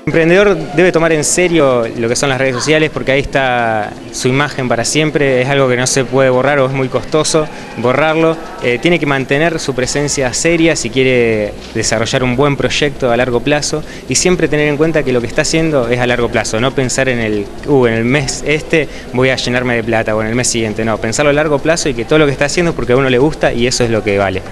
El emprendedor debe tomar en serio lo que son las redes sociales porque ahí está su imagen para siempre, es algo que no se puede borrar o es muy costoso borrarlo. Tiene que mantener su presencia seria si quiere desarrollar un buen proyecto a largo plazo y siempre tener en cuenta que lo que está haciendo es a largo plazo, no pensar en el mes este voy a llenarme de plata o en el mes siguiente, no, pensarlo a largo plazo y que todo lo que está haciendo es porque a uno le gusta y eso es lo que vale.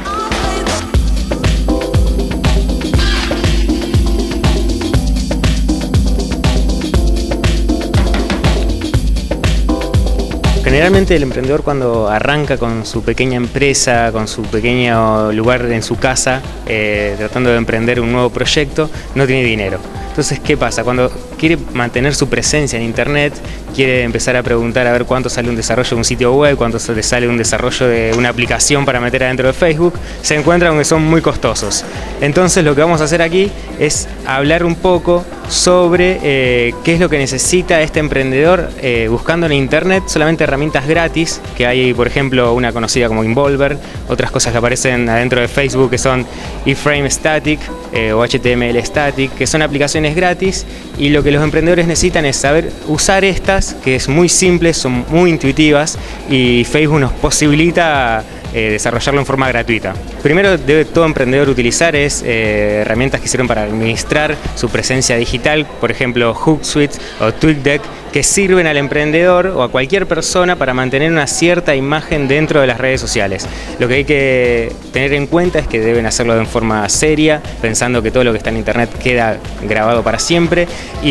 Generalmente el emprendedor cuando arranca con su pequeña empresa, con su pequeño lugar en su casa, tratando de emprender un nuevo proyecto, no tiene dinero. Entonces, ¿qué pasa? Cuando quiere mantener su presencia en internet, quiere empezar a preguntar a ver cuánto sale un desarrollo de un sitio web, cuánto le sale un desarrollo de una aplicación para meter adentro de Facebook, se encuentra con que son muy costosos. Entonces lo que vamos a hacer aquí es hablar un poco sobre qué es lo que necesita este emprendedor buscando en internet solamente herramientas gratis, que hay por ejemplo una conocida como Involver, otras cosas que aparecen adentro de Facebook que son iframe static o HTML static, que son aplicaciones gratis y lo que los emprendedores necesitan es saber usar estas, que es muy simple, son muy intuitivas y Facebook nos posibilita desarrollarlo en forma gratuita. Primero debe todo emprendedor utilizar herramientas que sirven para administrar su presencia digital, por ejemplo Hootsuite o TweetDeck, que sirven al emprendedor o a cualquier persona para mantener una cierta imagen dentro de las redes sociales. Lo que hay que tener en cuenta es que deben hacerlo de forma seria, pensando que todo lo que está en internet queda grabado para siempre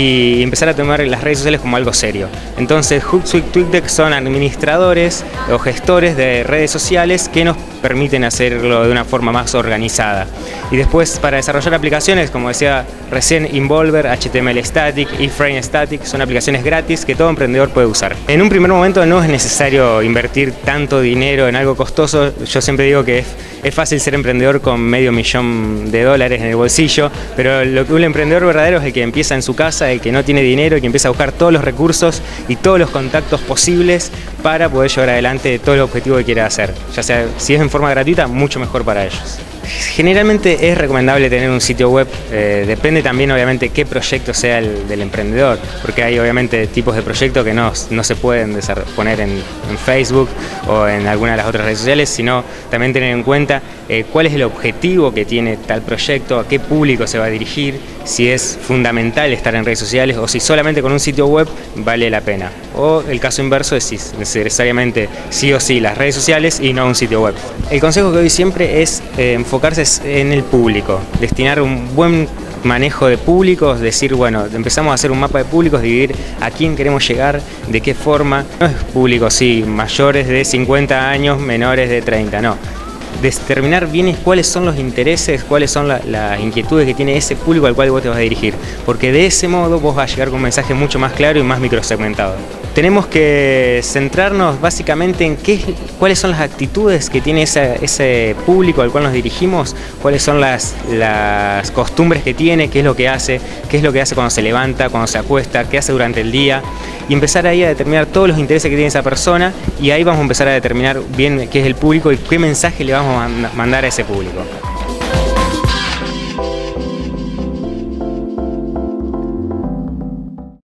y empezar a tomar las redes sociales como algo serio. Entonces Hootsuite y TweetDeck son administradores o gestores de redes sociales que nos permiten hacerlo de una forma más organizada. Y después para desarrollar aplicaciones, como decía recién, Involver, HTML Static, iframe Static, son aplicaciones gratis que todo emprendedor puede usar. En un primer momento no es necesario invertir tanto dinero en algo costoso. Yo siempre digo que es fácil ser emprendedor con $500,000 en el bolsillo, pero un emprendedor verdadero es el que empieza en su casa, el que no tiene dinero y que empieza a buscar todos los recursos y todos los contactos posibles para poder llevar adelante todo el objetivo que quiera hacer. Ya sea, si es en forma gratuita, mucho mejor para ellos. Generalmente es recomendable tener un sitio web, depende también obviamente qué proyecto sea el del emprendedor, porque hay obviamente tipos de proyectos que no se pueden poner en Facebook o en alguna de las otras redes sociales, sino también tener en cuenta cuál es el objetivo que tiene tal proyecto, a qué público se va a dirigir, si es fundamental estar en redes sociales o si solamente con un sitio web vale la pena. O el caso inverso es si necesariamente sí o sí las redes sociales y no un sitio web. El consejo que doy siempre es enfocarse en el público, destinar un buen manejo de públicos, decir, bueno, empezamos a hacer un mapa de públicos, dividir a quién queremos llegar, de qué forma. No es públicos, sí, mayores de 50 años, menores de 30, no. Determinar bien cuáles son los intereses, cuáles son las inquietudes que tiene ese público al cual vos te vas a dirigir, porque de ese modo vos vas a llegar con un mensaje mucho más claro y más microsegmentado. Tenemos que centrarnos básicamente en cuáles son las actitudes que tiene ese público al cual nos dirigimos, cuáles son las costumbres que tiene, qué es lo que hace cuando se levanta, cuando se acuesta, qué hace durante el día, y empezar ahí a determinar todos los intereses que tiene esa persona y ahí vamos a empezar a determinar bien qué es el público y qué mensaje le vamos a mandar a ese público.